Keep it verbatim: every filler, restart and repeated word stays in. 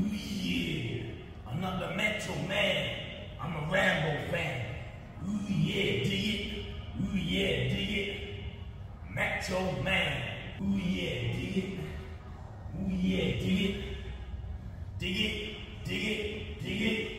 Ooh yeah, I'm not the Metro Man, I'm a Rambo fan. Ooh yeah, dig it. Ooh yeah, dig it. Metro Man. Ooh yeah, dig it. Ooh yeah, dig it. Dig it, dig it, dig it.